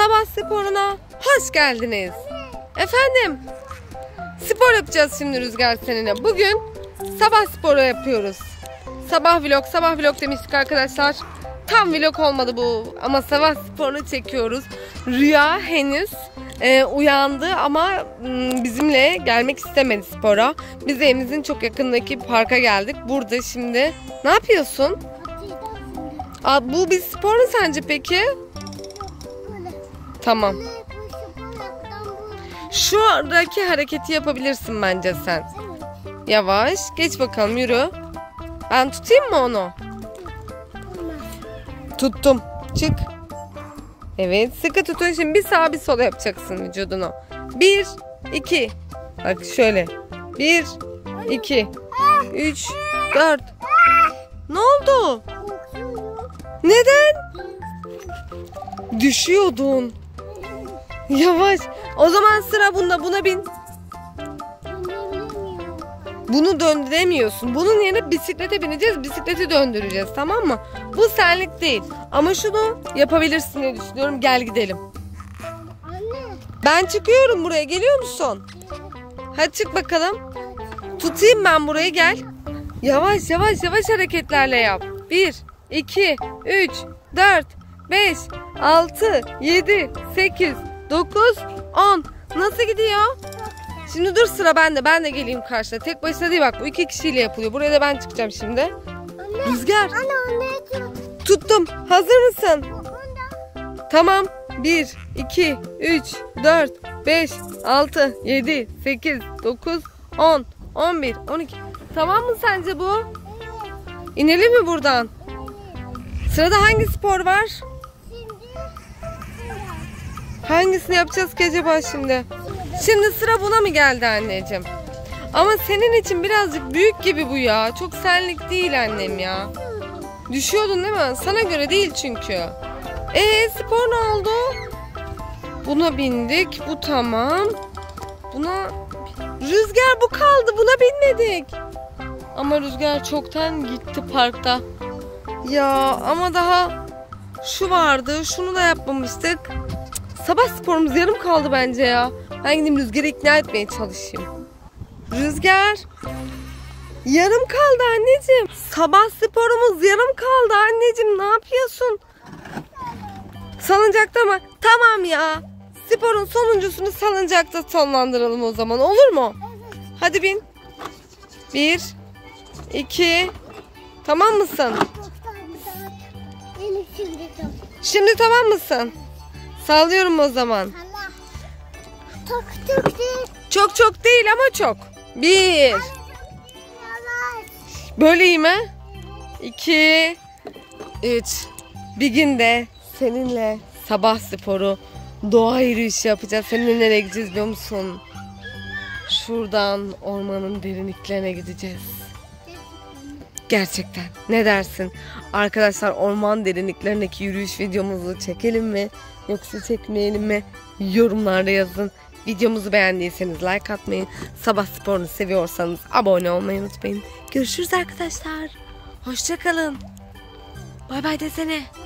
sabah sporuna hoş geldiniz. Efendim, spor yapacağız şimdi Rüzgar seninle. Bugün sabah sporu yapıyoruz. Sabah vlog demiştik arkadaşlar. Tam vlog olmadı bu ama sabah sporunu çekiyoruz. Rüya henüz uyandı ama bizimle gelmek istemedi spora. Biz evimizin çok yakındaki parka geldik. Burada şimdi ne yapıyorsun? Bu bir spor mu sence peki? Tamam. Şuradaki hareketi yapabilirsin bence sen. Yavaş. Geç bakalım, yürü. Ben tutayım mı onu? Tuttum. Çık. Evet, sıkı tutun. Şimdi bir sağa bir sola yapacaksın vücudunu. 1, 2. Bak şöyle. 1, 2, 3, 4. Ne oldu? Neden? Düşüyordun. Yavaş. O zaman sıra bunda. Buna bin. Bunu döndüremiyorsun. Bunun yerine bisiklete bineceğiz. Bisikleti döndüreceğiz, tamam mı? Bu senlik değil. Ama şunu yapabilirsin diye düşünüyorum. Gel gidelim. Anne. Ben çıkıyorum buraya. Geliyor musun? Hadi çık bakalım. Tutayım ben burayı, gel. Yavaş hareketlerle yap. 1, 2, 3, 4, 5, 6, 7, 8, 9, 10. Nasıl gidiyor? Şimdi dur, sıra bende. Ben de geleyim karşına. Tek başına değil bak. Bu 2 kişiyle yapılıyor. Buraya da ben çıkacağım şimdi. Anne. Rüzgar. Anne. Tuttum. Hazır mısın? Tamam. 1, 2, 3, 4, 5, 6, 7, 8, 9, 10, 11, 12. Tamam mı sence bu? İnelim mi buradan? Sırada hangi spor var? Hangisini yapacağız ki acaba şimdi? Şimdi sıra buna mı geldi anneciğim? Ama senin için birazcık büyük gibi bu ya. Çok senlik değil annem ya. Düşüyordun değil mi? Sana göre değil çünkü. Spor ne oldu? Buna bindik. Bu tamam. Buna... Rüzgar bu kaldı. Buna binmedik. Ama Rüzgar çoktan gitti parkta. Ya ama daha şu vardı. Şunu da yapmamıştık. Sabah sporumuz yarım kaldı bence ya. Ben gideyim Rüzgar'ı ikna etmeye çalışayım. Rüzgar. Yarım kaldı anneciğim. Sabah sporumuz yarım kaldı anneciğim. Ne yapıyorsun? Salıncakta mı? Tamam ya. Sporun sonuncusunu salıncakta sonlandıralım o zaman. Olur mu? Hadi bin. 1, 2. Tamam mısın? Şimdi tamam mısın? Sallıyorum o zaman. Çok değil ama çok. 1. Böyle iyi mi? 2, 3. Bir günde seninle sabah sporu, doğa yürüyüşü yapacağız. Seninle nereye gideceğiz biliyor musun? Şuradan ormanın derinliklerine gideceğiz. Gerçekten. Ne dersin? Arkadaşlar, orman derinliklerindeki yürüyüş videomuzu çekelim mi? Yoksa çekmeyelim mi? Yorumlarda yazın. Videomuzu beğendiyseniz like atmayı, sabah sporunu seviyorsanız abone olmayı unutmayın. Görüşürüz arkadaşlar. Hoşça kalın. Bay bay desene.